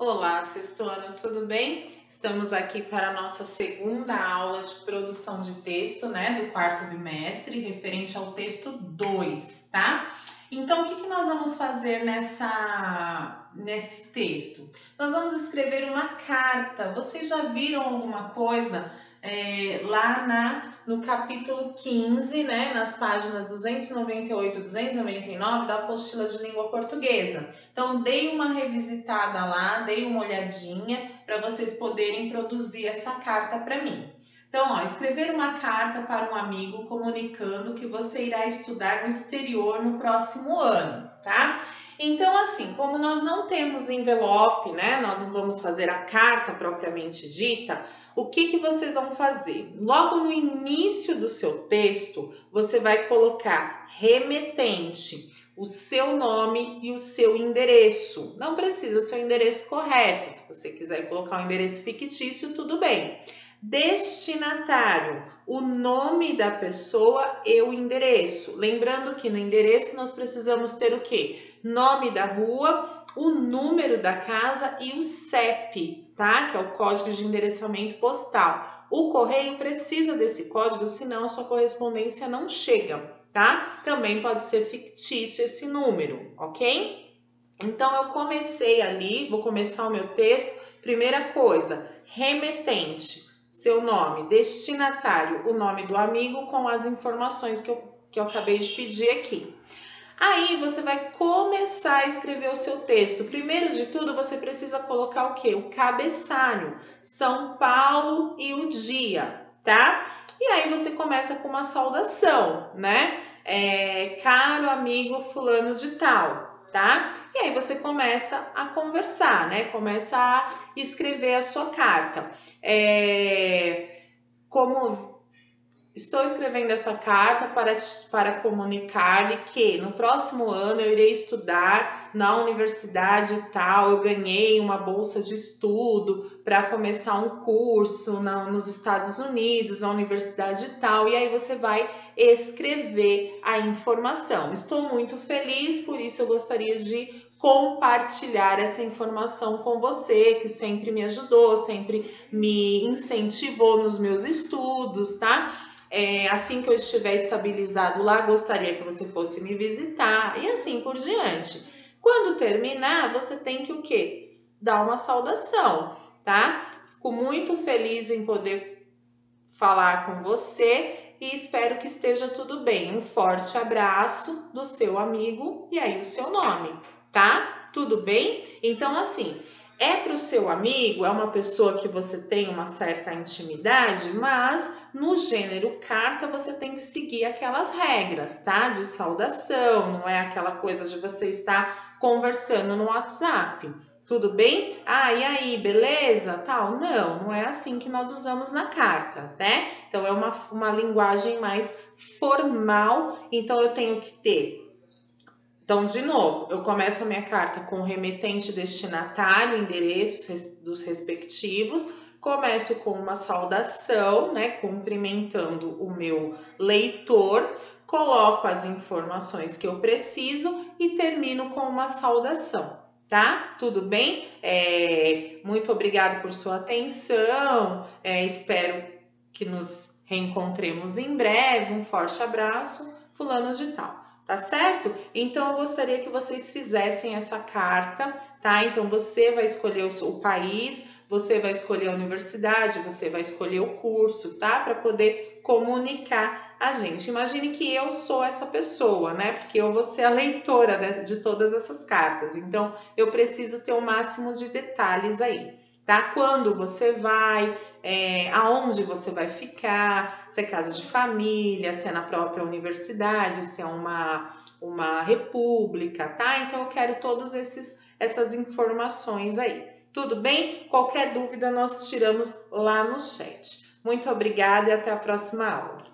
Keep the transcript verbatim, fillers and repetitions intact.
Olá, sexto ano, tudo bem? Estamos aqui para a nossa segunda aula de produção de texto, né, do quarto bimestre, referente ao texto dois, tá? Então, o que, que nós vamos fazer nessa, nesse texto? Nós vamos escrever uma carta. Vocês já viram alguma coisa é, lá na, no capítulo quinze, né, nas páginas duzentos e noventa e oito e duzentos e noventa e nove da apostila de língua portuguesa? Então, dei uma revisitada lá, dei uma olhadinha para vocês poderem produzir essa carta para mim. Então, ó, escrever uma carta para um amigo comunicando que você irá estudar no exterior no próximo ano, tá? Então, assim, como nós não temos envelope, né? Nós não vamos fazer a carta propriamente dita. O que que vocês vão fazer? Logo no início do seu texto, você vai colocar remetente, o seu nome e o seu endereço. Não precisa ser o endereço correto. Se você quiser colocar um endereço fictício, tudo bem. Destinatário, o nome da pessoa e o endereço. Lembrando que no endereço nós precisamos ter o quê? Nome da rua, o número da casa e o C E P, tá? Que é o código de endereçamento postal. O correio precisa desse código, senão a sua correspondência não chega, tá? Também pode ser fictício esse número, ok? Então, eu comecei ali, vou começar o meu texto. Primeira coisa, remetente, seu nome, destinatário, o nome do amigo com as informações que eu, que eu acabei de pedir aqui. Aí, você vai começar a escrever o seu texto. Primeiro de tudo, você precisa colocar o quê? O cabeçalho, São Paulo e o dia, tá? E aí, você começa com uma saudação, né? É, caro amigo fulano de tal, tá? E aí, você começa a conversar, né? Começa a escrever a sua carta. É, como... Estou escrevendo essa carta para, para comunicar-lhe que no próximo ano eu irei estudar na universidade tal, eu ganhei uma bolsa de estudo para começar um curso na, nos Estados Unidos, na universidade tal, e aí você vai escrever a informação. Estou muito feliz, por isso eu gostaria de compartilhar essa informação com você, que sempre me ajudou, sempre me incentivou nos meus estudos, tá? É, assim que eu estiver estabilizado lá, gostaria que você fosse me visitar e assim por diante. Quando terminar, você tem que o quê? Dar uma saudação, tá? Fico muito feliz em poder falar com você e espero que esteja tudo bem. Um forte abraço do seu amigo e aí o seu nome, tá? Tudo bem? Então, assim, é para o seu amigo, é uma pessoa que você tem uma certa intimidade, mas no gênero carta você tem que seguir aquelas regras, tá? De saudação, não é aquela coisa de você estar conversando no WhatsApp. Tudo bem? Ah, e aí, beleza? Tal? Não, não é assim que nós usamos na carta, né? Então, é uma, uma linguagem mais formal, então eu tenho que ter. Então, de novo, eu começo a minha carta com o remetente, destinatário, endereços dos respectivos, começo com uma saudação, né, cumprimentando o meu leitor, coloco as informações que eu preciso e termino com uma saudação, tá? Tudo bem? É, muito obrigado por sua atenção, é, espero que nos reencontremos em breve, um forte abraço, fulano de tal. Tá certo? Então, eu gostaria que vocês fizessem essa carta, tá? Então, você vai escolher o país, você vai escolher a universidade, você vai escolher o curso, tá? Para poder comunicar a gente. Imagine que eu sou essa pessoa, né? Porque eu vou ser a leitora de, de todas essas cartas. Então, eu preciso ter o máximo de detalhes aí, tá? Quando você vai... É, aonde você vai ficar, se é casa de família, se é na própria universidade, se é uma, uma república, tá? Então, eu quero todas esses, essas informações aí. Tudo bem? Qualquer dúvida nós tiramos lá no chat. Muito obrigada e até a próxima aula.